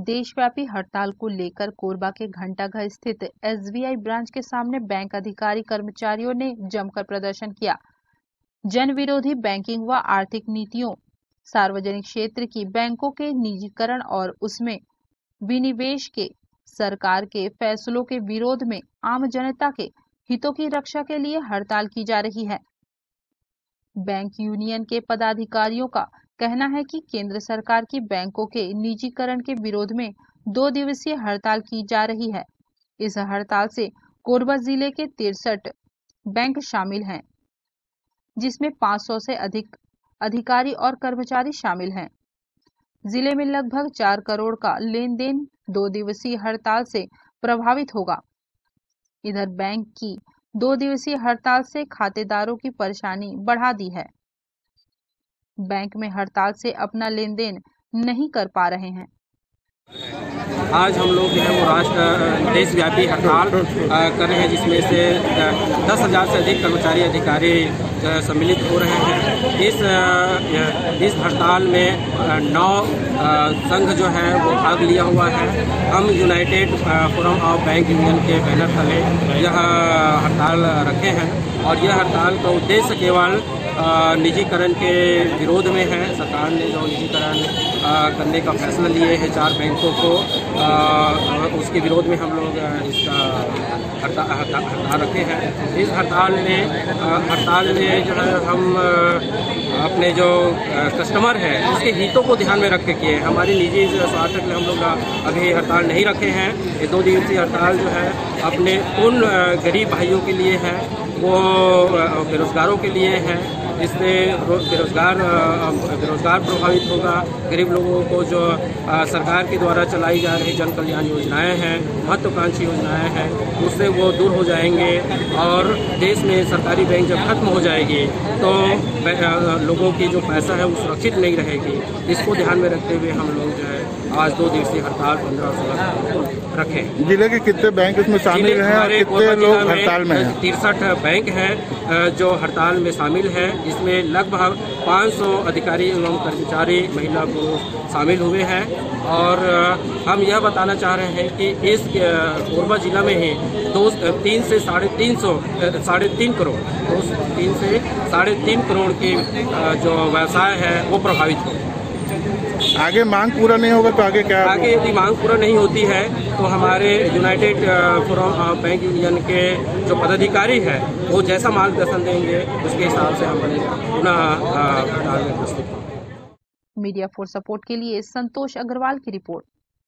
देशव्यापी हड़ताल को लेकर कोरबा के घंटाघर स्थित एसबीआई ब्रांच के सामने बैंक अधिकारी कर्मचारियों ने जमकर प्रदर्शन किया। जन विरोधी बैंकिंग व आर्थिक नीतियों, सार्वजनिक क्षेत्र की बैंकों के निजीकरण और उसमें विनिवेश के सरकार के फैसलों के विरोध में आम जनता के हितों की रक्षा के लिए हड़ताल की जा रही है। बैंक यूनियन के पदाधिकारियों का कहना है कि केंद्र सरकार की बैंकों के निजीकरण के विरोध में 2 दिवसीय हड़ताल की जा रही है। इस हड़ताल से कोरबा जिले के 63 बैंक शामिल हैं, जिसमें 500 से अधिक अधिकारी और कर्मचारी शामिल हैं। जिले में लगभग 4 करोड़ का लेन देन 2 दिवसीय हड़ताल से प्रभावित होगा। इधर बैंक की 2 दिवसीय हड़ताल से खातेदारों की परेशानी बढ़ा दी है। बैंक में हड़ताल से अपना लेन देन नहीं कर पा रहे हैं। आज हम लोग जो है वो देशव्यापी हड़ताल कर रहे हैं, जिसमें से 10,000 से अधिक कर्मचारी अधिकारी सम्मिलित हो रहे हैं। इस हड़ताल में 9 संघ जो है वो भाग लिया हुआ है। हम united forum of bank union के बैनर तले यह हड़ताल रखे हैं और यह हड़ताल का उद्देश्य केवल निजीकरण के विरोध में है। सरकार ने जो निजीकरण करने का फैसला लिए है 4 बैंकों को, उसके विरोध में हम लोग इसका हड़ताल रखे हैं। इस हड़ताल में जो है हम अपने जो कस्टमर है उसके हितों को ध्यान में रख के किए। हमारी निजी स्वार्थ के लिए हम लोग अभी हड़ताल नहीं रखे हैं। ये 2 दिवसीय हड़ताल जो है अपने उन गरीब भाइयों के लिए है, वो बेरोजगारों के लिए है। इससे बेरोजगार प्रभावित होगा। गरीब लोगों को जो सरकार के द्वारा चलाई जा रही जन कल्याण योजनाएं हैं, महत्वाकांक्षी योजनाएं हैं, उससे वो दूर हो जाएंगे और देश में सरकारी बैंक जब खत्म हो जाएगी तो लोगों की जो पैसा है वो सुरक्षित नहीं रहेगी। इसको ध्यान में रखते हुए हम लोग जो है आज 2 दिवसीय हड़ताल 15 को रखें। जिले के कितने बैंक इसमें शामिल हैं और कितने लोग हड़ताल में हैं? 63 बैंक हैं जो हड़ताल में शामिल हैं, जिसमें लगभग 500 अधिकारी एवं कर्मचारी महिला पुरुष शामिल हुए हैं। और हम यह बताना चाह रहे हैं कि इस कोरबा जिला में ही 3 से 3.5 करोड़ 3 से 3.5 करोड़ की जो व्यवसाय है वो प्रभावित हो। आगे मांग पूरा नहीं होगा तो आगे क्या? आगे यदि मांग पूरा नहीं होती है तो हमारे united forum of bank union के जो पदाधिकारी है वो जैसा मार्गदर्शन देंगे उसके हिसाब से हम पुनः हड़ताल में प्रस्तुत होंगे। मीडिया फॉर सपोर्ट के लिए संतोष अग्रवाल की रिपोर्ट।